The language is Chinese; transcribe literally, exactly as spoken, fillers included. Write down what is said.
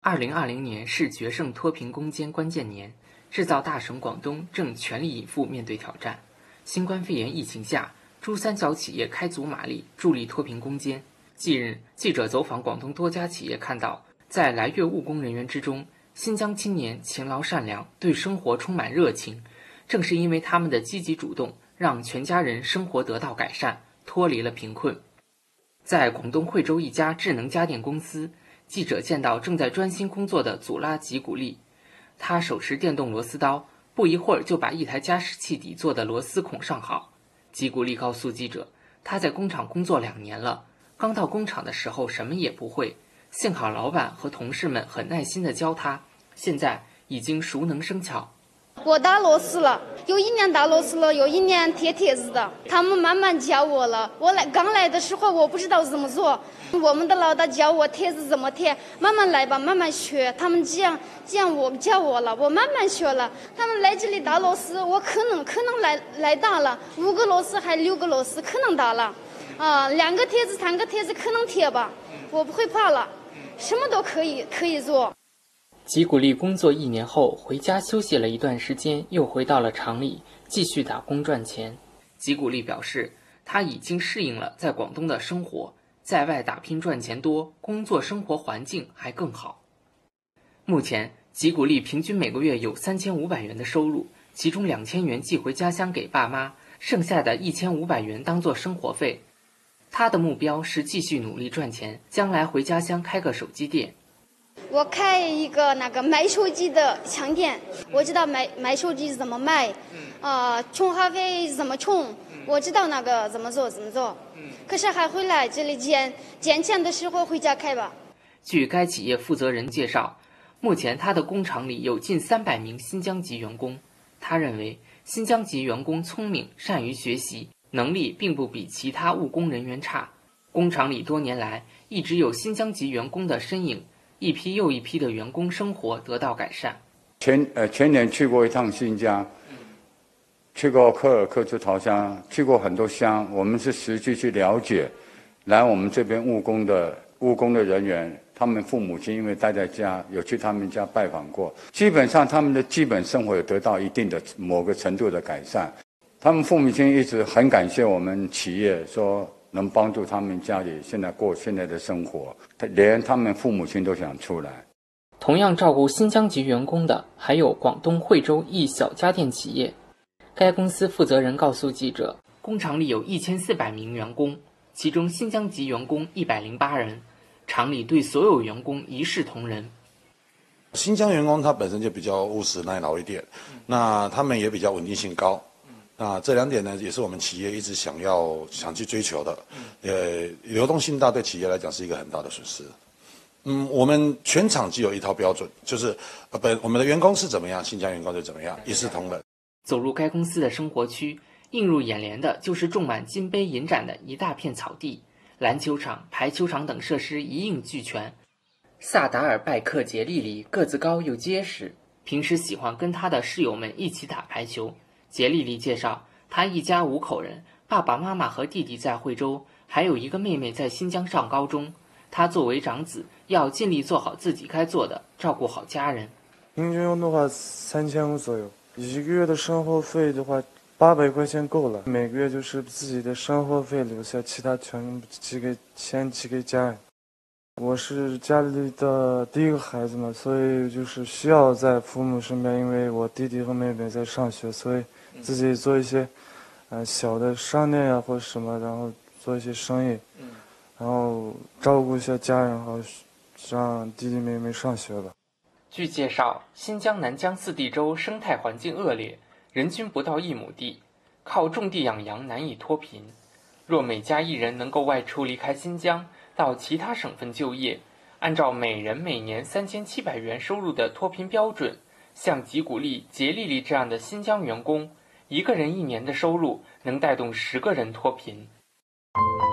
二零二零年是决胜脱贫攻坚关键年，制造大省广东正全力以赴面对挑战。新冠肺炎疫情下，珠三角企业开足马力，助力脱贫攻坚。近日，记者走访广东多家企业，看到在来粤务工人员之中，新疆青年勤劳善良，对生活充满热情。正是因为他们的积极主动，让全家人生活得到改善，脱离了贫困。在广东惠州一家智能家电公司，记者见到正在专心工作的祖拉吉古丽，他手持电动螺丝刀，不一会儿就把一台加湿器底座的螺丝孔上好。吉古丽告诉记者，他在工厂工作两年了，刚到工厂的时候什么也不会，幸好老板和同事们很耐心地教他，现在已经熟能生巧。 我打螺丝了，有一年打螺丝了，有一年贴贴子的，他们慢慢教我了。我来刚来的时候我不知道怎么做，我们的老大教我贴子怎么贴，慢慢来吧，慢慢学。他们这样这样我教我了，我慢慢学了。他们来这里打螺丝，我可能可能来来打了五个螺丝还六个螺丝可能打了，啊、呃，两个贴子三个贴子可能贴吧，我不会怕了，什么都可以可以做。 吉古丽工作一年后回家休息了一段时间，又回到了厂里继续打工赚钱。吉古丽表示，他已经适应了在广东的生活，在外打拼赚钱多，工作生活环境还更好。目前，吉古丽平均每个月有三千五百元的收入，其中两千元寄回家乡给爸妈，剩下的一千五百元当做生活费。他的目标是继续努力赚钱，将来回家乡开个手机店。 我开一个那个卖手机的商店，我知道卖卖手机怎么卖，啊、呃，充话费怎么充，我知道那个怎么做怎么做。可是还回来这里捡捡钱的时候回家开吧。 据该企业负责人介绍，目前他的工厂里有近三百名新疆籍员工。他认为新疆籍员工聪明，善于学习，能力并不比其他务工人员差。工厂里多年来一直有新疆籍员工的身影。一批又一批的员工生活得到改善。 前呃前年去过一趟新疆，去过科尔克孜陶乡，去过很多乡，我们是实际去了解，来我们这边务工的务工的人员，他们父母亲因为待在家，有去他们家拜访过，基本上他们的基本生活有得到一定的某个程度的改善。他们父母亲一直很感谢我们企业说。能帮助他们家里现在过现在的生活，连他们父母亲都想出来。 同样照顾新疆籍员工的还有广东惠州一小家电企业。该公司负责人告诉记者，工厂里有一千四百名员工，其中新疆籍员工一百零八人，厂里对所有员工一视同仁。 新疆员工他本身就比较务实耐劳一点，那他们也比较稳定性高。那这两点呢，也是我们企业一直想要想去追求的。呃，流动性大对企业来讲是一个很大的损失。嗯，我们全厂既有一套标准，就是呃本我们的员工是怎么样，新疆员工就怎么样，一视同仁。 走入该公司的生活区，映入眼帘的就是种满金杯银盏的一大片草地，篮球场、排球场等设施一应俱全。萨达尔拜克杰利里个子高又结实，平时喜欢跟他的室友们一起打排球。杰丽丽介绍，她一家五口人，爸爸妈妈和弟弟在惠州，还有一个妹妹在新疆上高中。她作为长子，要尽力做好自己该做的，照顾好家人。 平均用的话三千五左右，一个月的生活费的话八百块钱够了，每个月就是自己的生活费留下，其他全寄给钱寄给家人。我是家里的第一个孩子嘛，所以就是需要在父母身边，因为我弟弟和妹妹在上学，所以自己做一些呃小的商店呀或者什么，然后做一些生意，然后照顾一下家人，然后让弟弟妹妹上学吧。 据介绍，新疆南疆四地州生态环境恶劣，人均不到一亩地，靠种地养羊难以脱贫。若每家一人能够外出离开新疆，到其他省份就业，按照每人每年三千七百元收入的脱贫标准，像吉古丽、杰丽丽这样的新疆员工，一个人一年的收入能带动十个人脱贫。